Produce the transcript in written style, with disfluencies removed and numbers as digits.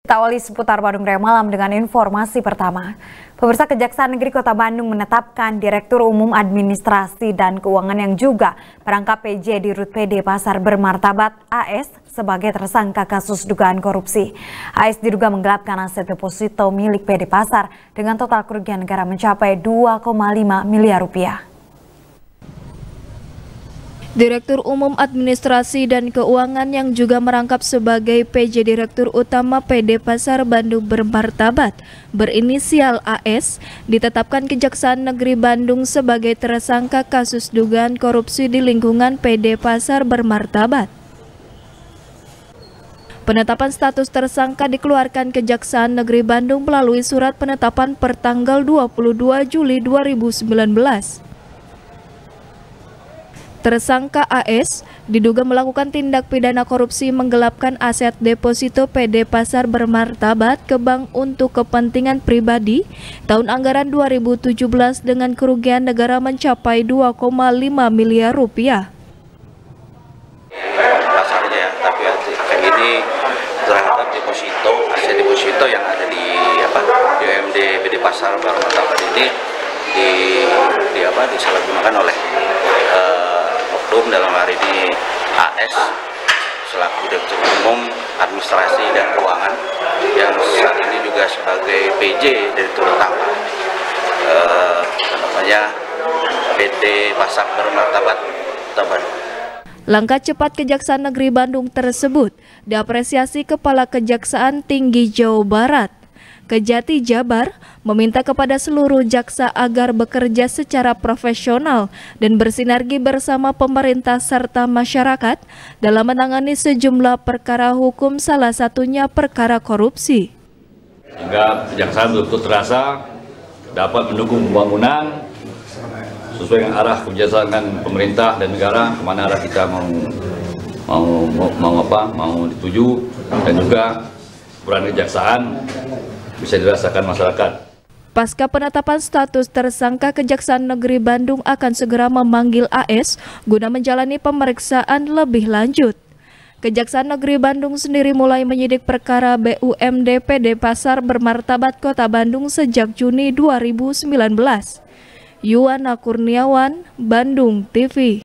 Kita awali seputar Bandung Raya Malam dengan informasi pertama. Pemirsa, Kejaksaan Negeri Kota Bandung menetapkan Direktur Umum Administrasi dan Keuangan yang juga perangkap PJ di Rut PD Pasar Bermartabat AS sebagai tersangka kasus dugaan korupsi. AS diduga menggelapkan aset deposito milik PD Pasar dengan total kerugian negara mencapai 2,5 miliar rupiah. Direktur Umum Administrasi dan Keuangan yang juga merangkap sebagai PJ Direktur Utama PD Pasar Bandung Bermartabat berinisial AS ditetapkan Kejaksaan Negeri Bandung sebagai tersangka kasus dugaan korupsi di lingkungan PD Pasar Bermartabat. Penetapan status tersangka dikeluarkan Kejaksaan Negeri Bandung melalui surat penetapan pertanggal 22 Juli 2019. Tersangka AS diduga melakukan tindak pidana korupsi menggelapkan aset deposito PD Pasar Bermartabat ke bank untuk kepentingan pribadi tahun anggaran 2017 dengan kerugian negara mencapai 2,5 miliar rupiah. Pasarnya ya, tapi ini terhadap aset deposito yang ada di UMD PD Pasar Bermartabat ini disalahgunakan oleh dalam hari ini AS selaku Direktur Umum Administrasi dan Keuangan yang saat ini juga sebagai PJ Direktur Utama PT Pasar Bermartabat Kota Bandung. Langkah cepat Kejaksaan Negeri Bandung tersebut diapresiasi Kepala Kejaksaan Tinggi Jawa Barat Kejati Jabar meminta kepada seluruh jaksa agar bekerja secara profesional dan bersinergi bersama pemerintah serta masyarakat dalam menangani sejumlah perkara hukum, salah satunya perkara korupsi. Sehingga kejaksaan betul-betul terasa dapat mendukung pembangunan sesuai dengan arah kebijakan pemerintah dan negara, kemana arah kita mau dituju, dan juga peran kejaksaan bisa dirasakan masyarakat. Pasca penetapan status tersangka, Kejaksaan Negeri Bandung akan segera memanggil AS guna menjalani pemeriksaan lebih lanjut. Kejaksaan Negeri Bandung sendiri mulai menyidik perkara BUMD PD Pasar Bermartabat Kota Bandung sejak Juni 2019. Yuwana Kurniawan, Bandung TV.